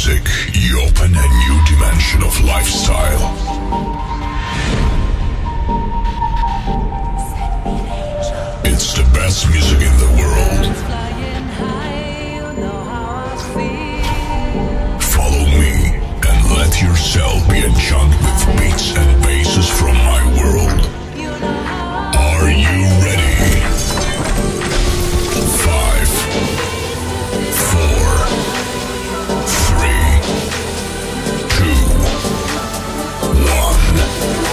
music, you open a new dimension of lifestyle. It's the best music in the world. Follow me and let yourself be enchanted with beats and basses from my world. Are you ready? 5, 4, 3, 2,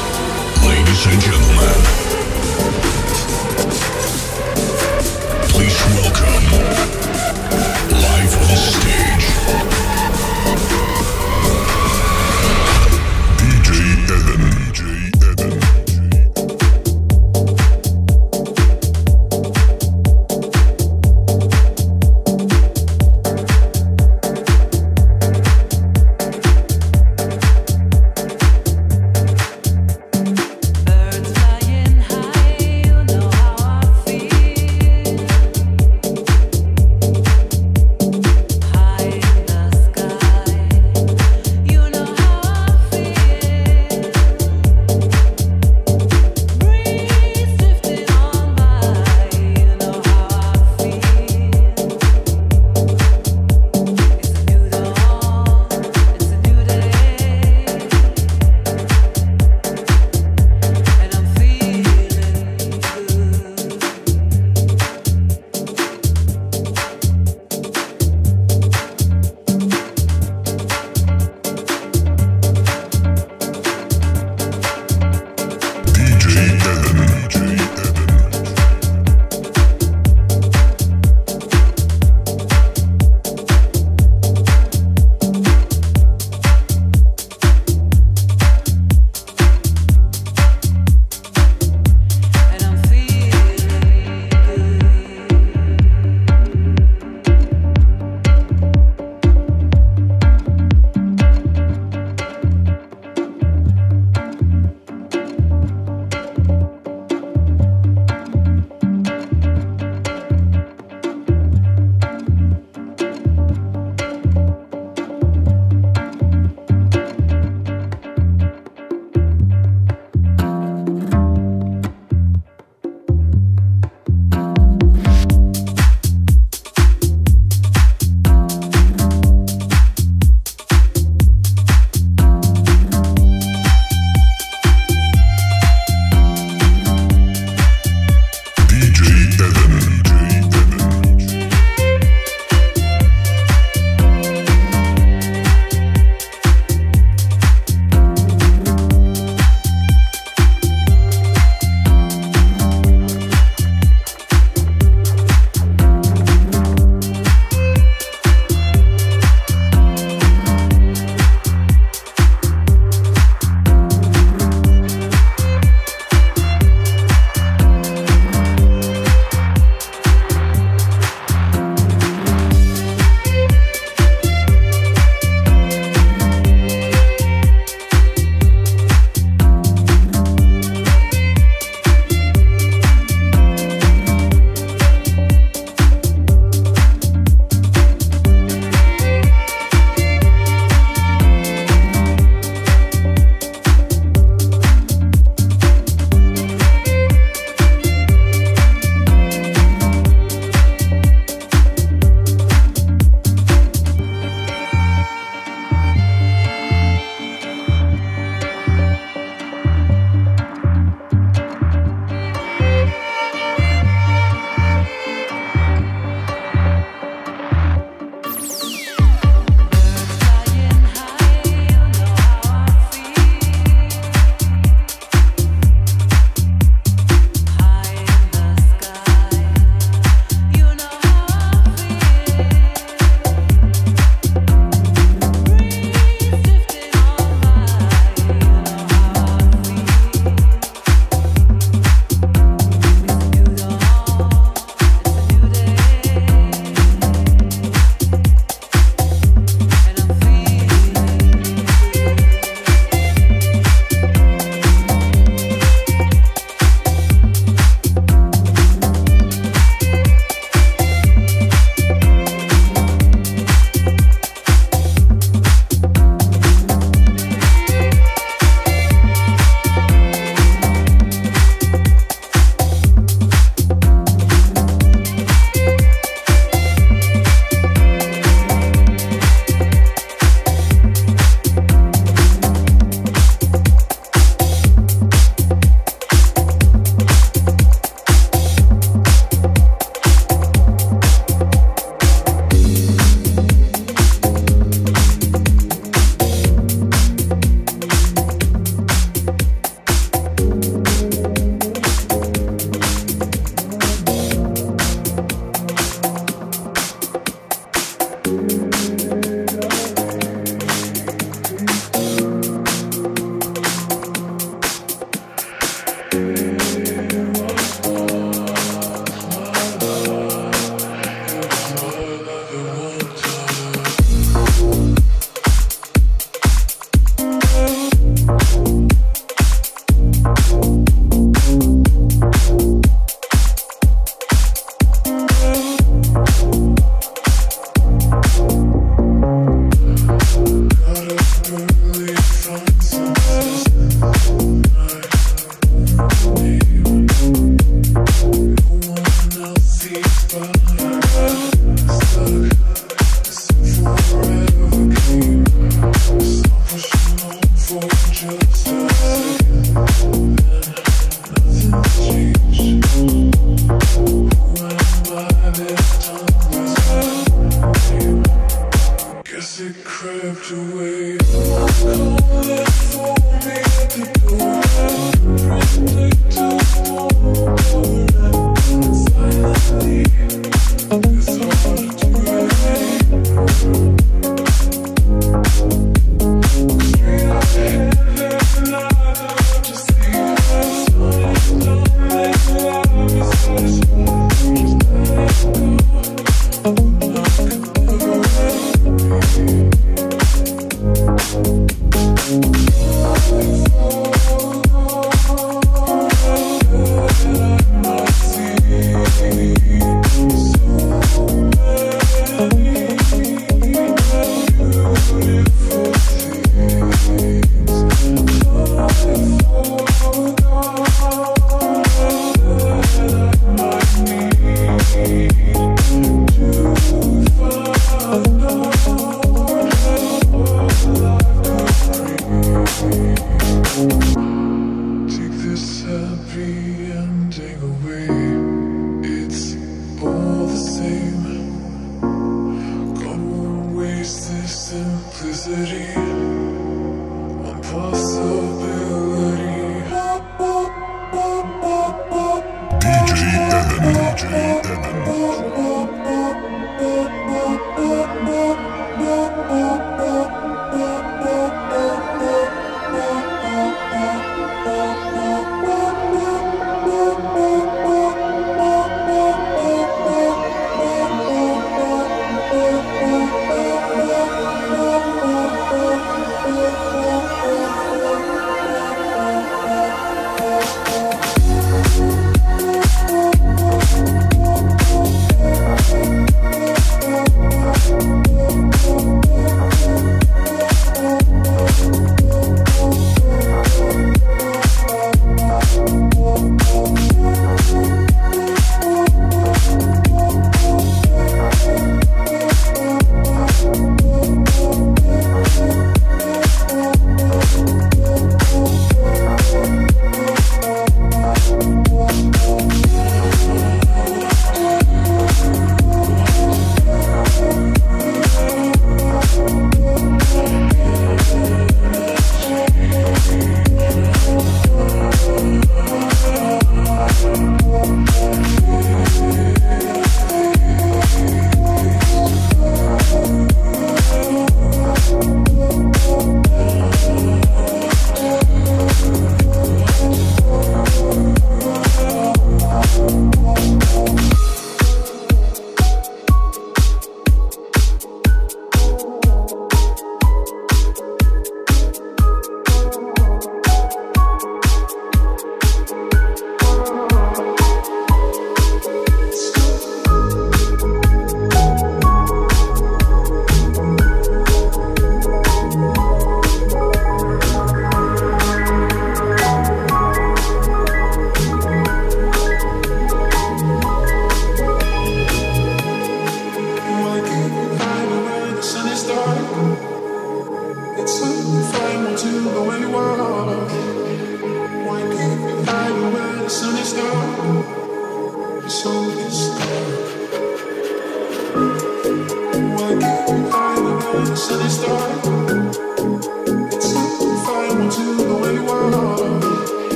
1. Ladies and gentlemen, please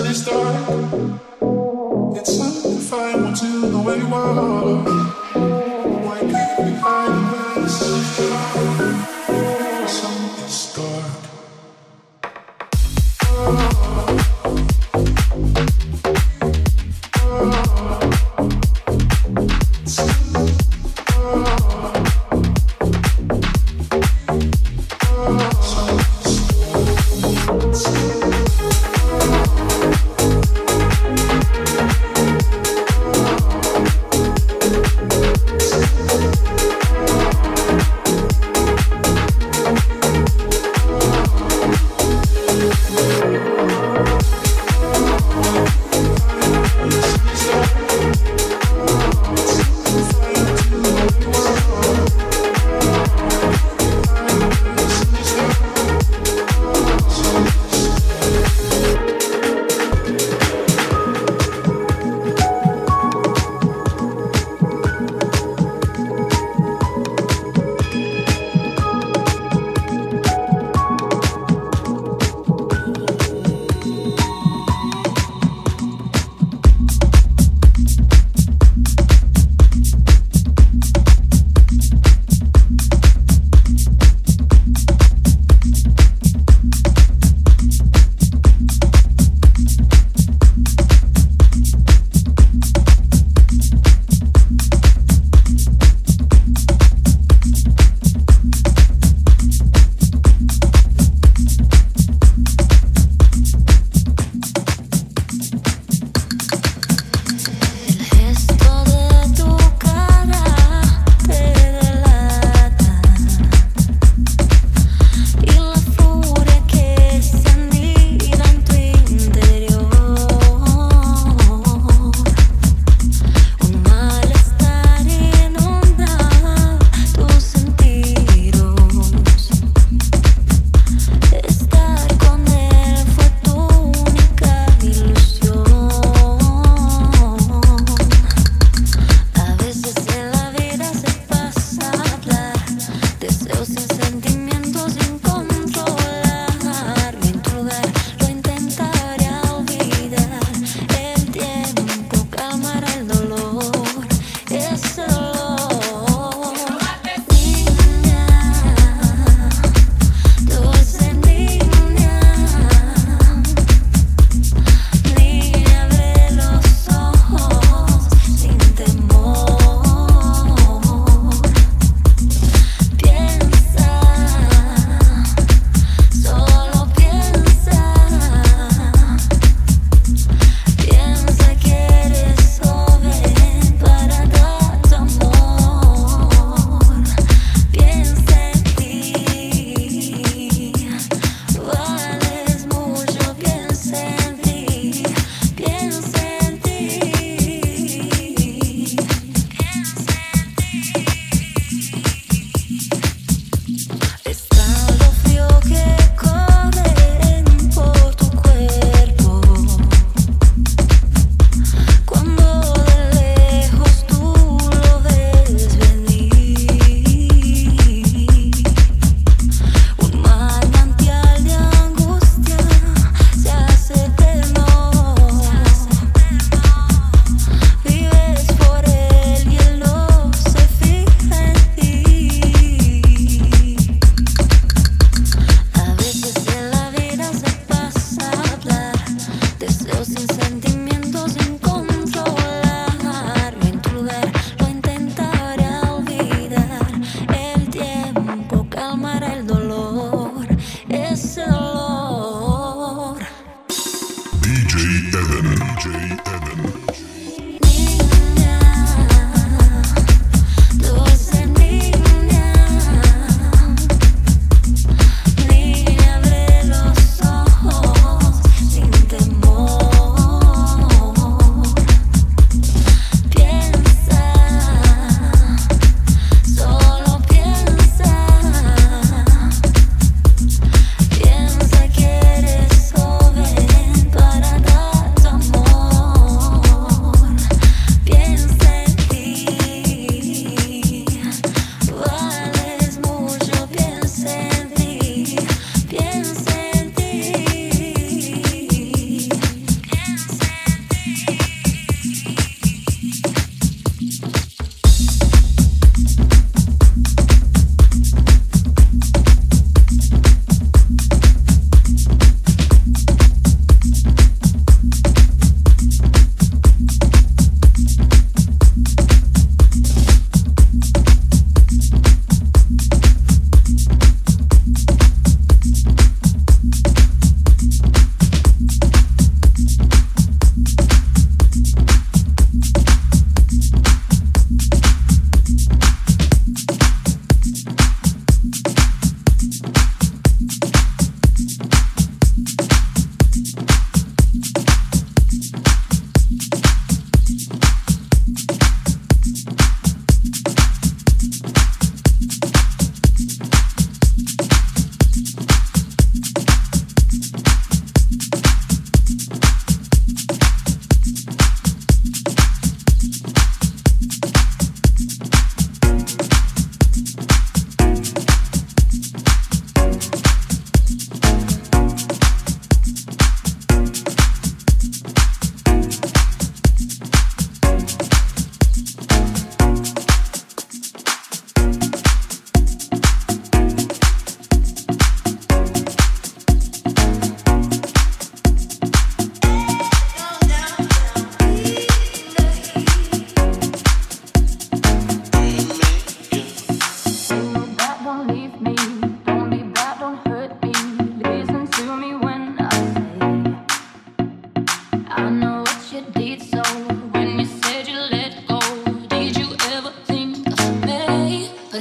is dark. It's undefined until the way you are. Why can't we hide when the sun is dark? Sun is dark.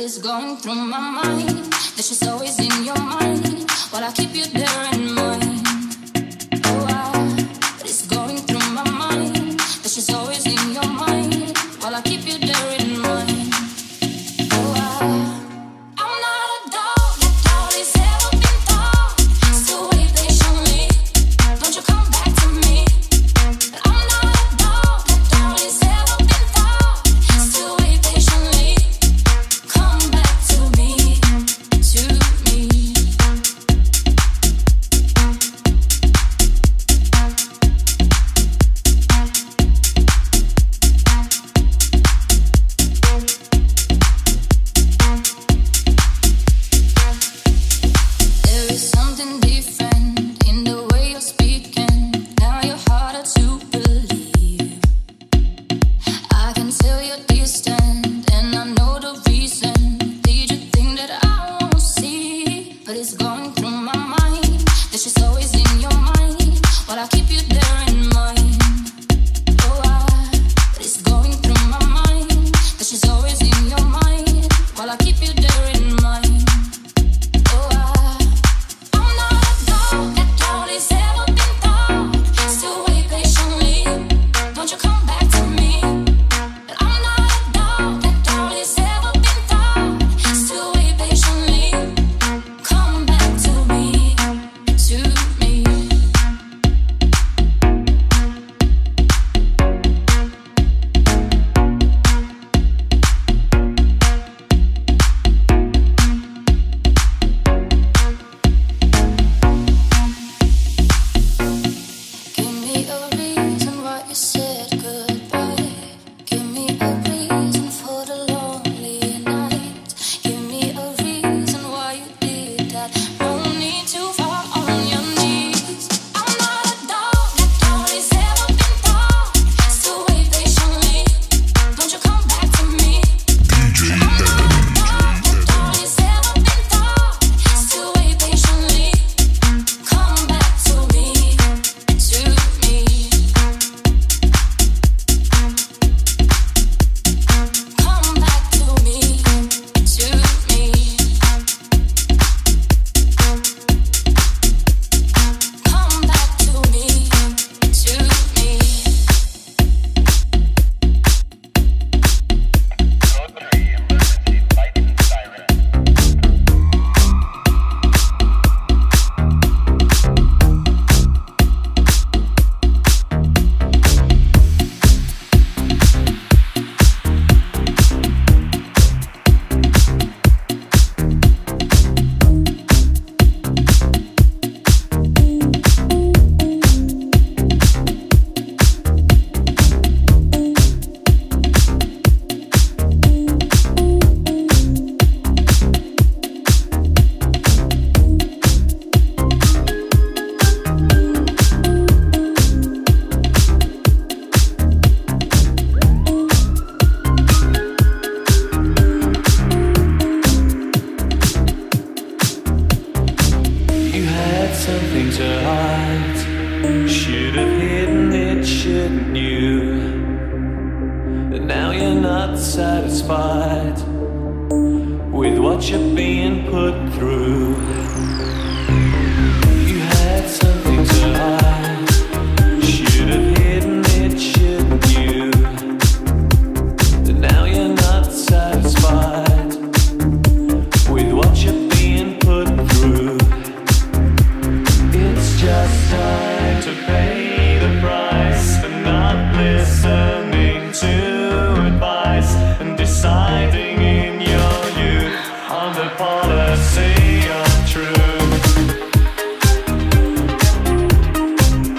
it's going through my mind that she's always in your mind while I keep you there in mind. But it's going through my mind that she's always in your mind while I keep you there in mind. Policy of truth.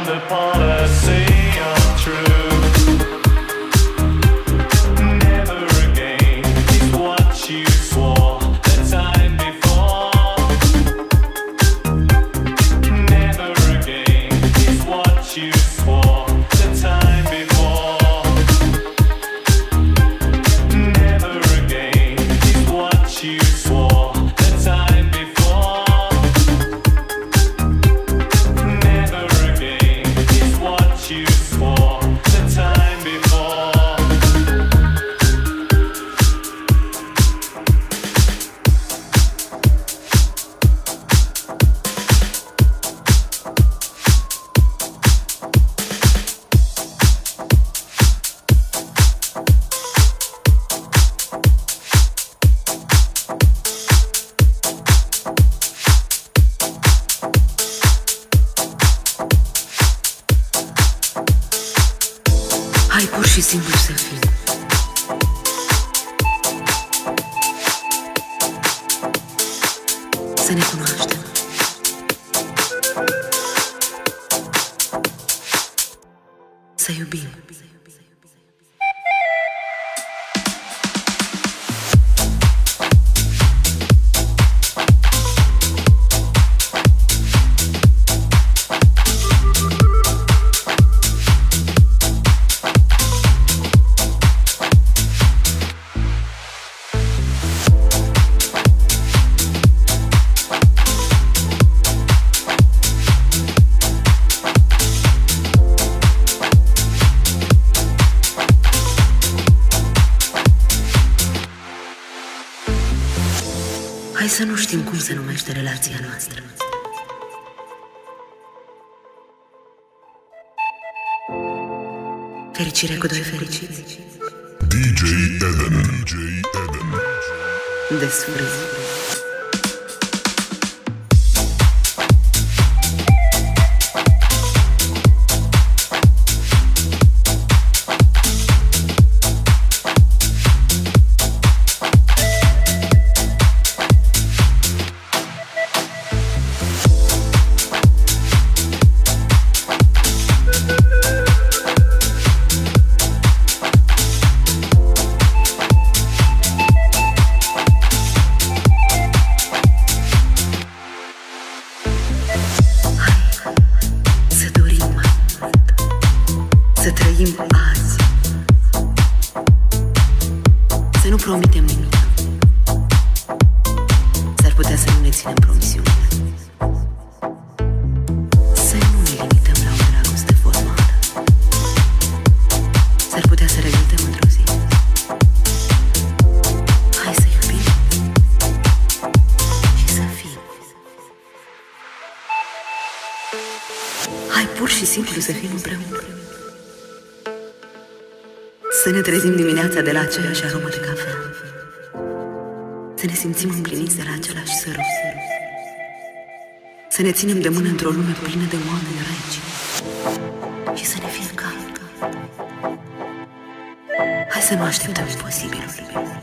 found a policy untrue. Never again is what you swore the time before. Never again is what you swore the time before. Never again is what you swore the time before. Never again is what you swore the time before. Hai pur și simplu să fii. Să ne cunoaștem. Să iubim. Hai să nu știm cum se numește relația noastră. Fericire cu doi fericiți. DJ Eden. DJ Eden. Desfrânt. Să trăim azi. Să nu promitem nimic. S-ar putea să nu ne ținem promisiunile. Să nu ne limităm la o dragoste formală. S-ar putea să regretăm într-o zi. Hai să iubim și să fim. Hai pur și simplu să fim împreună. Să ne trezim dimineața de la aceeași aromă de cafea. Să ne simțim împliniți de la același sărut. Să ne ținem de mână într-o lume plină de oameni regi și să ne fie cald. Hai să nu așteptăm imposibilul.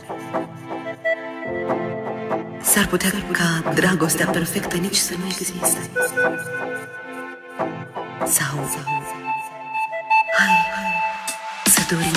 S-ar putea ca dragostea perfectă nici să nu existe. Sau hai să dorim.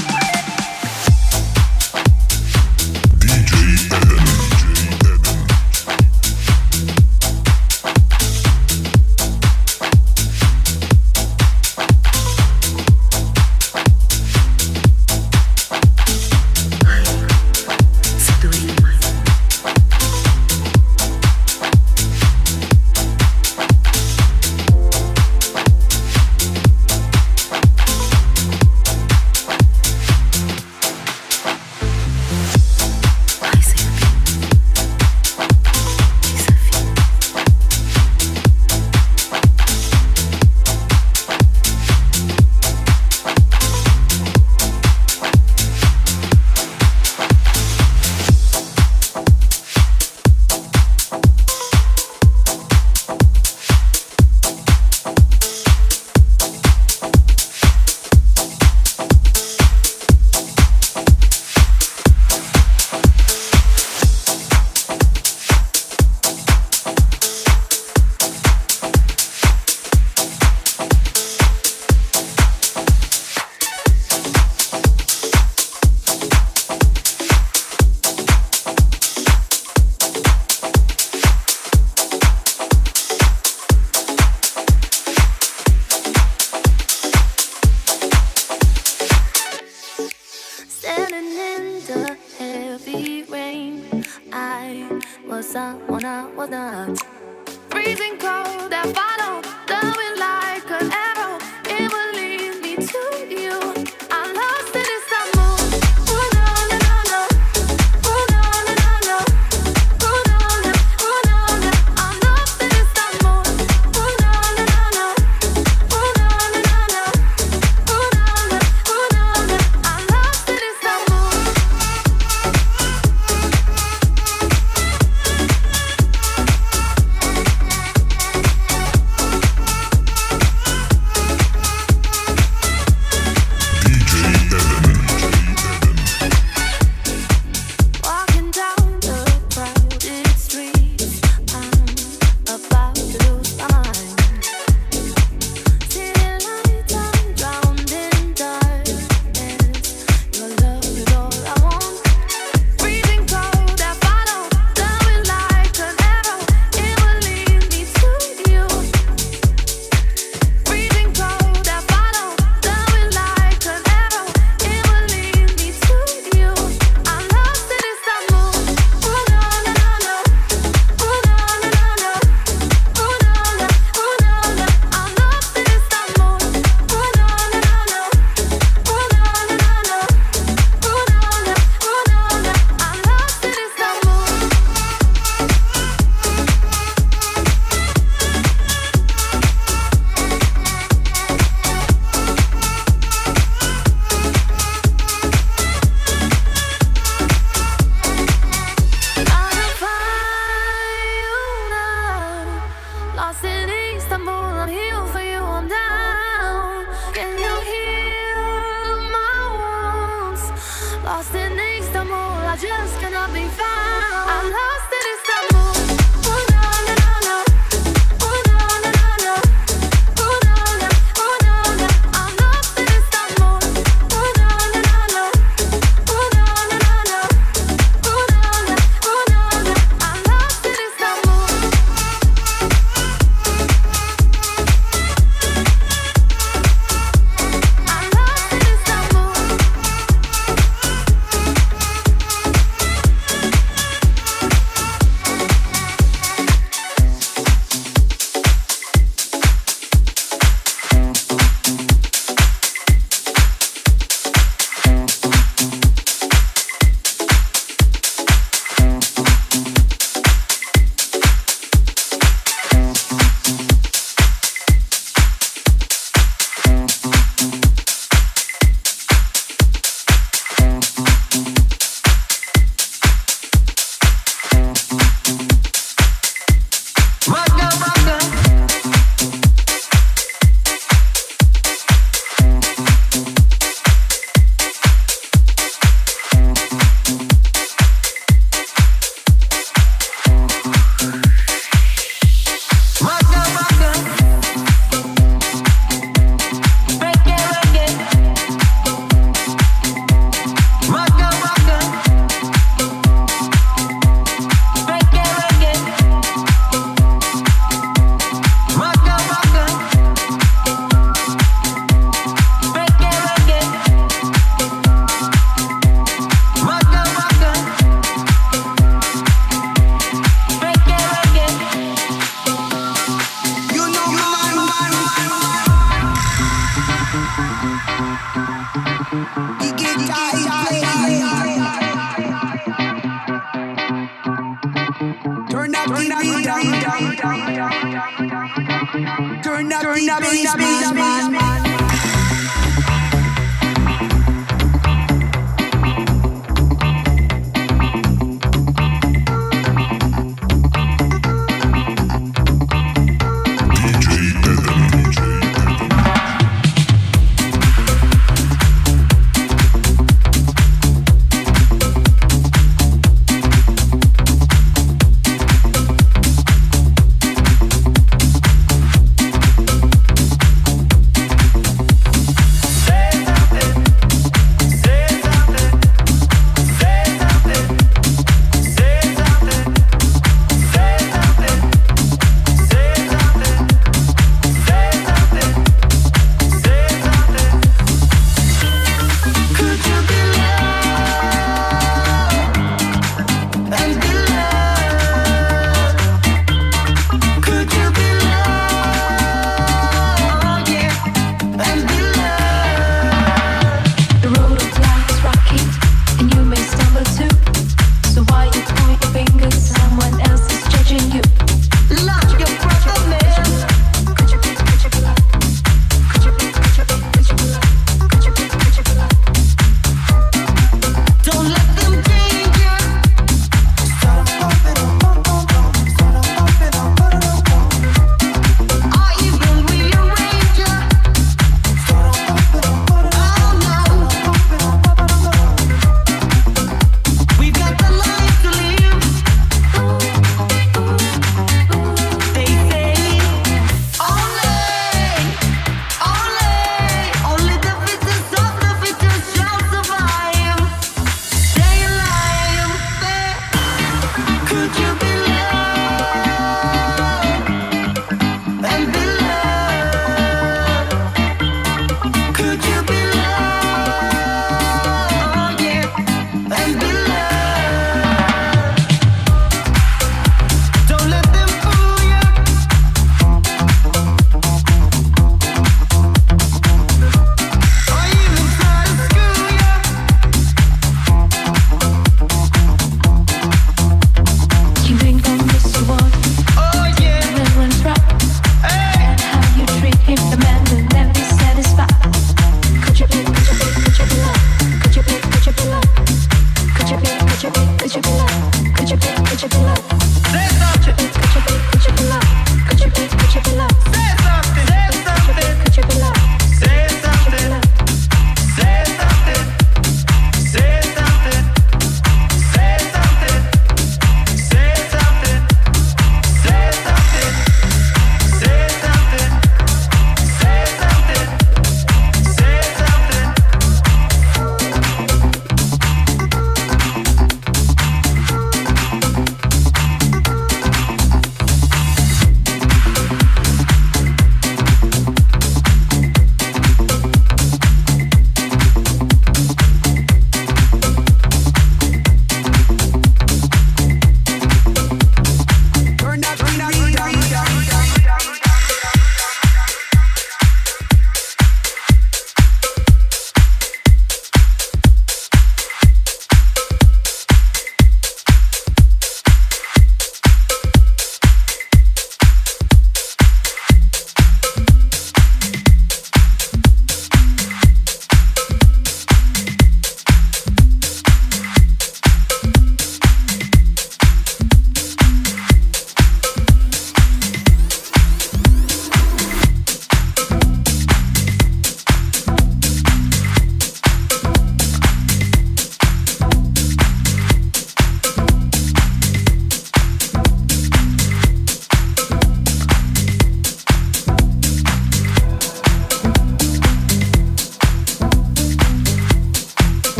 someone I was not. Freezing cold that follow, the wind like an arrow. It will lead me to you. I'm lost in this mood. Oh no no no no. Oh no no no no. Oh no no oh no no. I'm lost in this mood. Oh no no no no. Oh no no no no. Oh no no oh no no. I'm lost in this mood. Walking down the crowded streets, I'm about to lose my mind. City lights, I'm drowned in darkness. Your love is all I want. Freezing cold that follow, the wind like an arrow. It will lead me to you. Freezing cold that follow, the wind like an arrow. It will lead me to you. I'm lost in this mood. Oh no no no no. Oh no no no no. Oh no no oh no no. I'm lost in this mood. Oh no no no no. Oh no no no no. Oh no no oh no no. I'm lost in this mood. I'll find you now. Lost in Istanbul, I'm here for you, I'm down. Can you heal my wounds? Lost in Istanbul, I just cannot be found. I'm lost in Istanbul. Oh no no no no. Oh no no no no. Oh no no oh no no. I'm lost in Istanbul. Oh no no no no. Oh no no no no. Oh no no oh no no. I'm lost in Istanbul. I'm lost in Istanbul.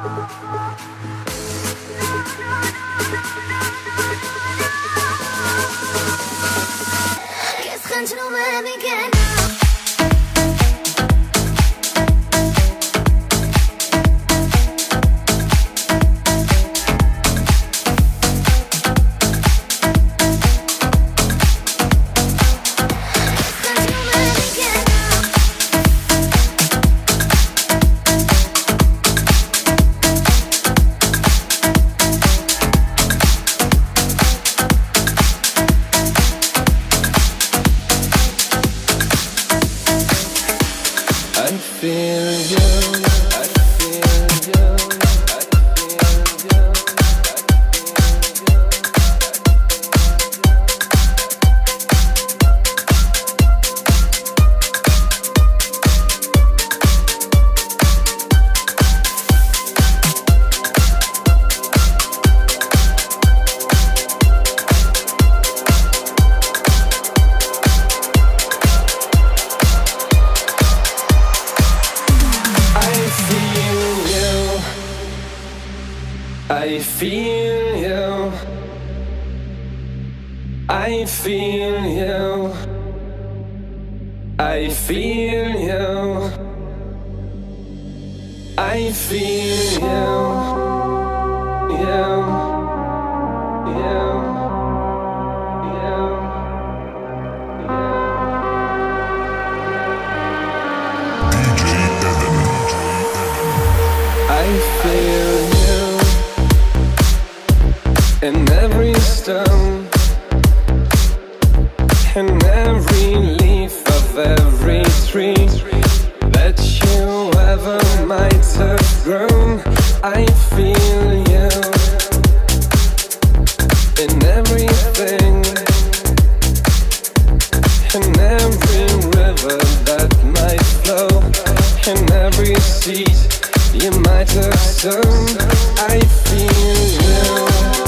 Guess can't you know where we get I feel you. I feel you. I feel you. I feel you. You. I feel you in every stone, in every leaf of every tree that you ever might have grown. I feel you in everything, in every river that might flow, in every seed you might have sown. I feel you.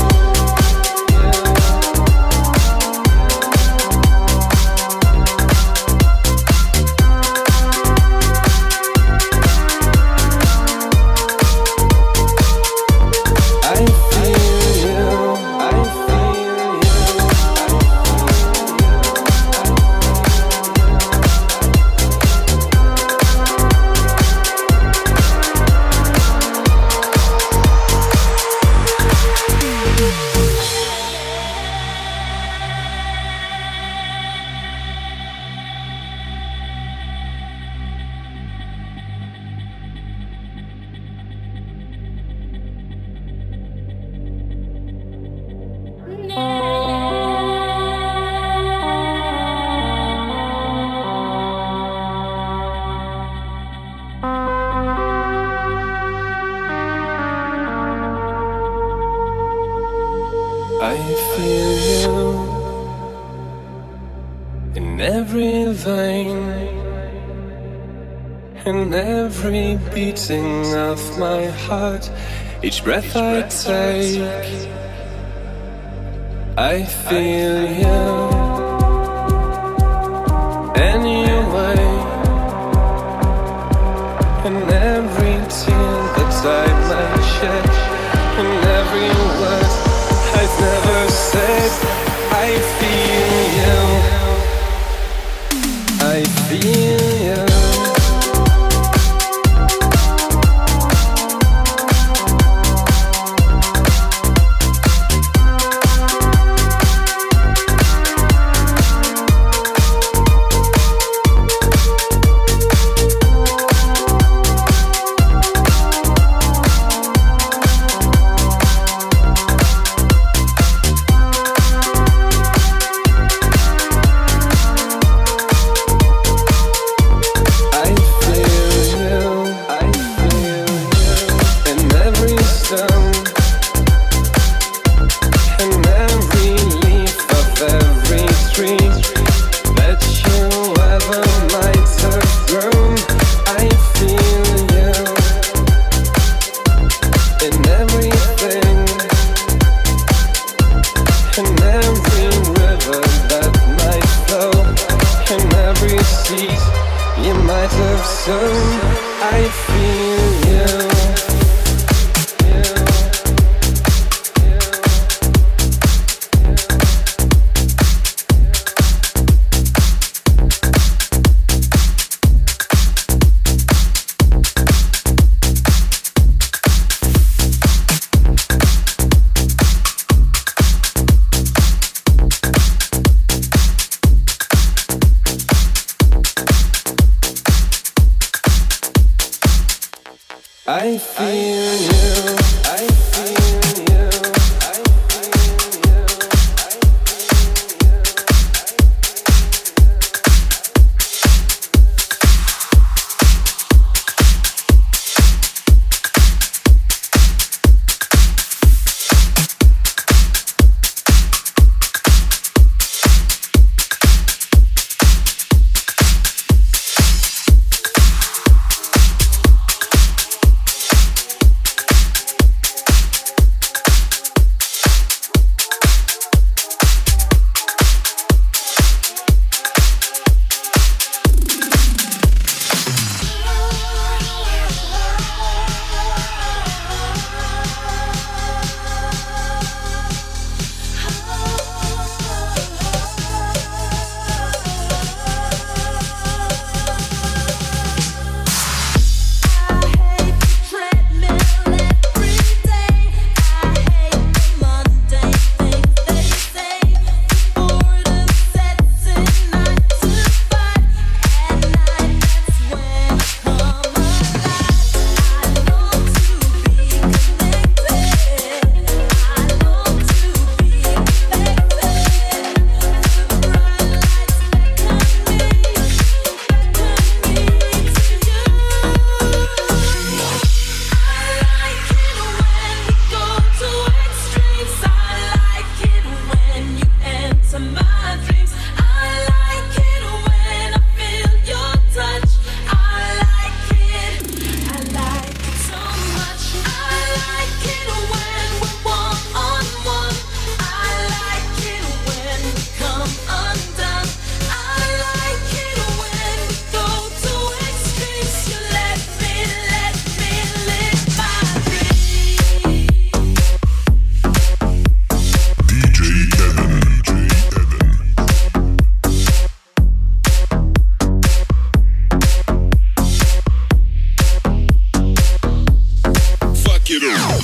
I feel you in every vein, in every beating of my heart, each breath I take. I feel you anyway, in every tear that I might shed, in every word I've never said. I feel you. I feel you. it up.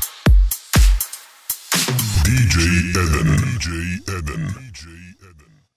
DJ Eden. DJ Eden. DJ Eden.